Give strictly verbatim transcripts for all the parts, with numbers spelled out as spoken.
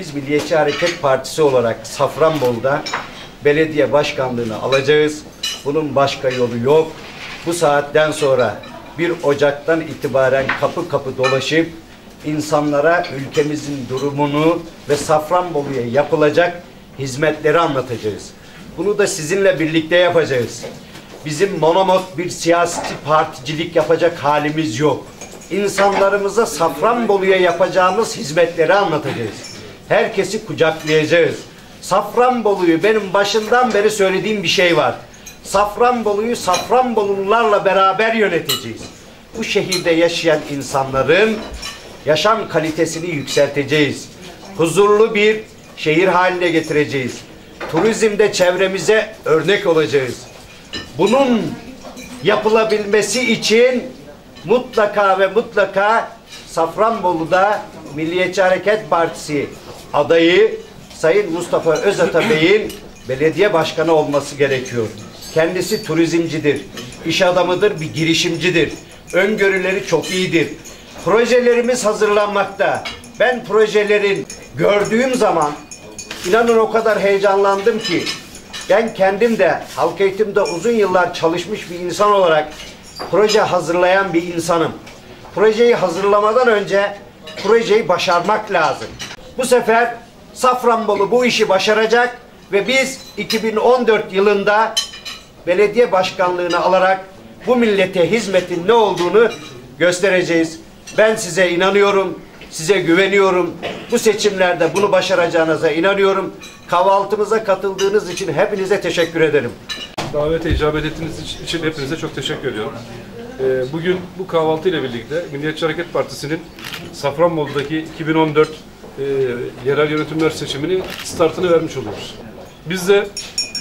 Biz Milliyetçi Hareket Partisi olarak Safranbolu'da belediye başkanlığını alacağız. Bunun başka yolu yok. Bu saatten sonra bir Ocak'tan itibaren kapı kapı dolaşıp insanlara ülkemizin durumunu ve Safranbolu'ya yapılacak hizmetleri anlatacağız. Bunu da sizinle birlikte yapacağız. Bizim monomot bir siyasi particilik yapacak halimiz yok. İnsanlarımıza Safranbolu'ya yapacağımız hizmetleri anlatacağız. Herkesi kucaklayacağız. Safranbolu'yu benim başından beri söylediğim bir şey var. Safranbolu'yu Safranbolulularla beraber yöneteceğiz. Bu şehirde yaşayan insanların yaşam kalitesini yükselteceğiz. Huzurlu bir şehir haline getireceğiz. Turizmde çevremize örnek olacağız. Bunun yapılabilmesi için mutlaka ve mutlaka Safranbolu'da Milliyetçi Hareket Partisi adayı Sayın Mustafa Özata Bey'in belediye başkanı olması gerekiyor. Kendisi turizmcidir, iş adamıdır, bir girişimcidir. Öngörüleri çok iyidir. Projelerimiz hazırlanmakta. Ben projelerin gördüğüm zaman inanın o kadar heyecanlandım ki ben kendim de halk eğitimde uzun yıllar çalışmış bir insan olarak proje hazırlayan bir insanım. Projeyi hazırlamadan önce projeyi başarmak lazım. Bu sefer Safranbolu bu işi başaracak ve biz iki bin on dört yılında belediye başkanlığını alarak bu millete hizmetin ne olduğunu göstereceğiz. Ben size inanıyorum, size güveniyorum. Bu seçimlerde bunu başaracağınıza inanıyorum. Kahvaltımıza katıldığınız için hepinize teşekkür ederim. Davete icabet ettiğiniz için hepinize çok teşekkür ediyorum. Bugün bu kahvaltı ile birlikte Milliyetçi Hareket Partisi'nin Safranbolu'daki iki bin on dört e, yerel yönetimler seçimini startını vermiş oluyoruz. Biz de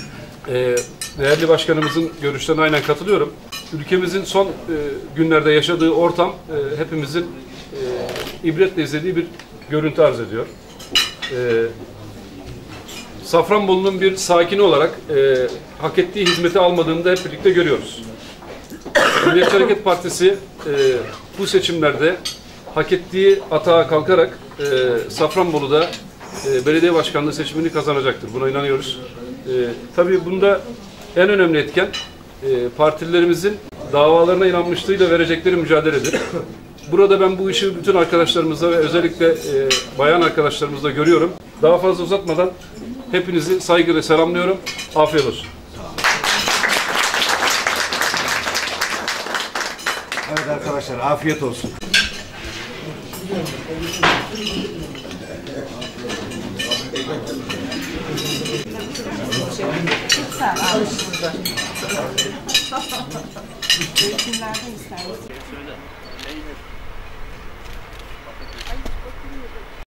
e, değerli başkanımızın görüşlerine aynen katılıyorum. Ülkemizin son e, günlerde yaşadığı ortam e, hepimizin e, ibretle izlediği bir görüntü arz ediyor. E, Safranbolu'nun bir sakini olarak e, hak ettiği hizmeti almadığını da hep birlikte görüyoruz. Milliyetçi Hareket Partisi e, bu seçimlerde hak ettiği atağa kalkarak e, Safranbolu'da e, belediye başkanlığı seçimini kazanacaktır. Buna inanıyoruz. E, tabii bunda en önemli etken e, partilerimizin davalarına inanmışlığıyla verecekleri mücadeledir. Burada ben bu işi bütün arkadaşlarımızla ve özellikle e, bayan arkadaşlarımızla görüyorum. Daha fazla uzatmadan hepinizi saygıyla selamlıyorum. Afiyet olsun. Evet arkadaşlar, afiyet olsun. Eğitimlerden ister misin?